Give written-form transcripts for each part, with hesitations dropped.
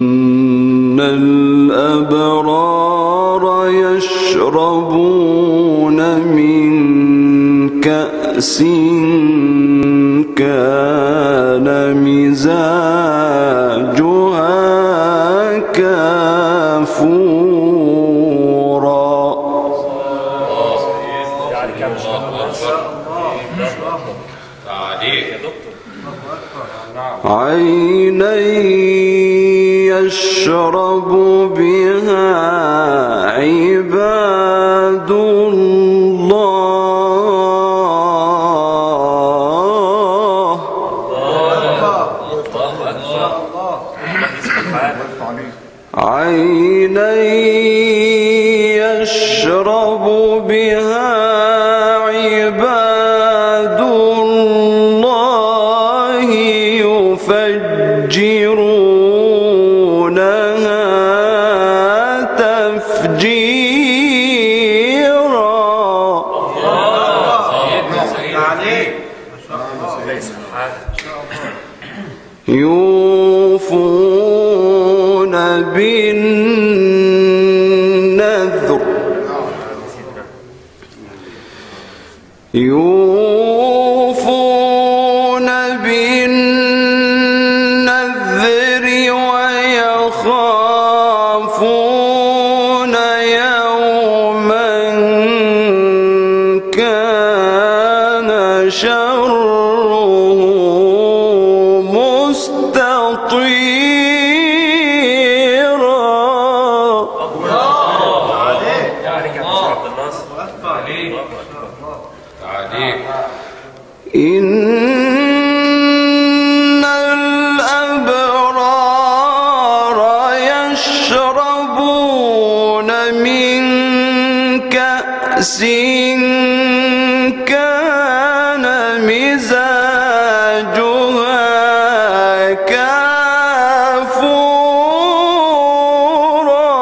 إن الأبرار يشربون من كأس كان مزاجها كافورا عينا يشرب بها عباد الله عينا يشرب بها عباد الله يفجرونها تفجيرا يوفون بالنذر يوفون بالنذر ويخافون يوما كان شره إن الأبرار يشربون من كأس كان مزاجها كافورا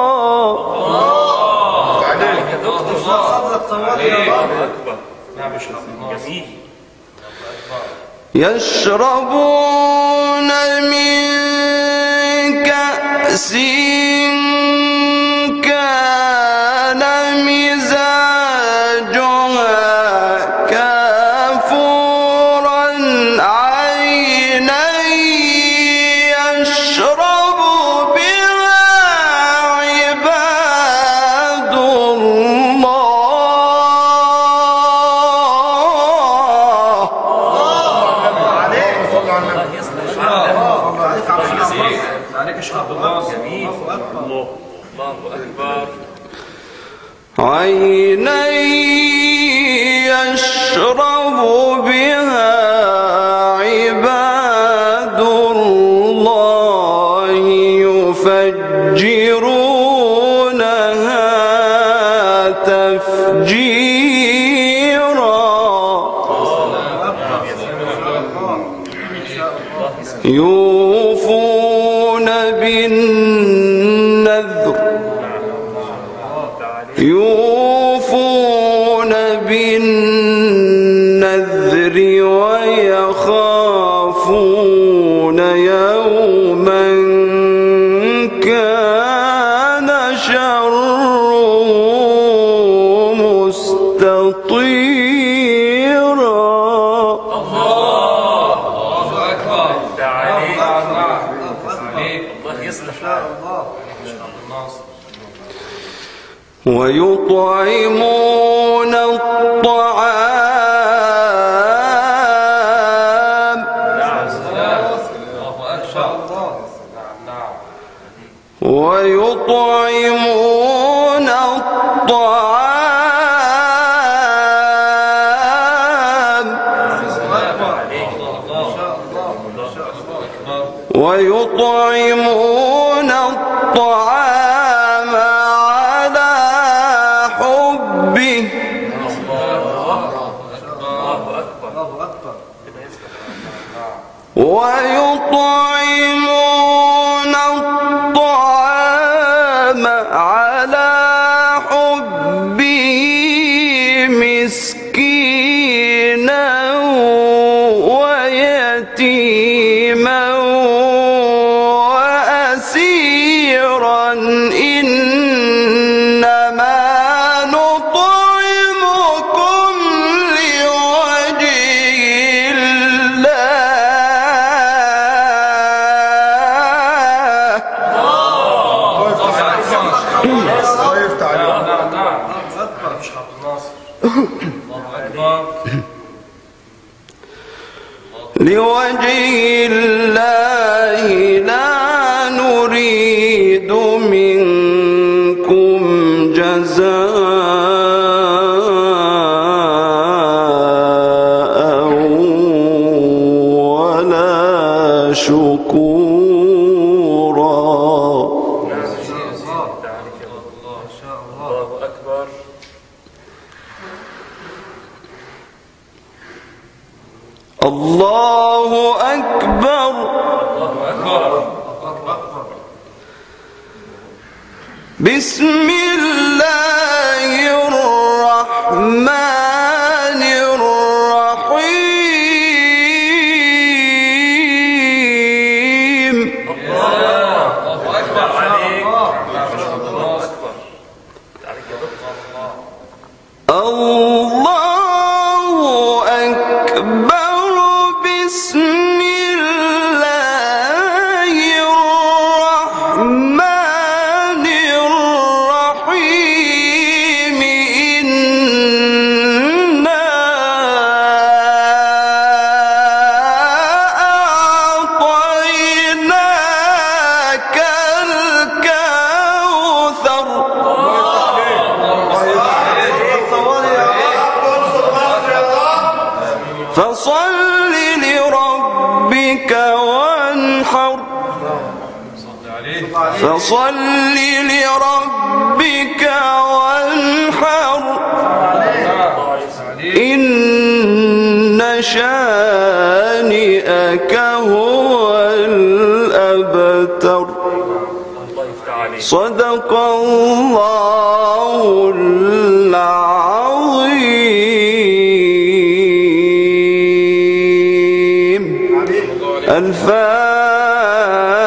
يشربون من كأس كان مزاجها كافورا عينا يشرب بها عباد عينا يشرب بها عباد الله يفجرونها تفجيرا يوفون بالنذر يوفون بالنذر ويخافون يوما كان شره مستطيرا ويطعمون الطعام ويطعمون الطعام ويطعمون الطعام على حبه ويطعمون الطعام على حبه مسكينا ويتيما وأسيرا إنما نطعمكم لوجه الله لا نريد منكم جزاء ولا شكورا. الله أكبر. بسم الله الرحمن الرحيم. الله أكبر عليك. الله أكبر. بسم الله الرحمن الرحيم. إنا أعطيناك الكوثر فصل لربك وانحر. فصل لربك وانحر. إن شانئك هو الأبتر. صدق الله العظيم. الفاتحة.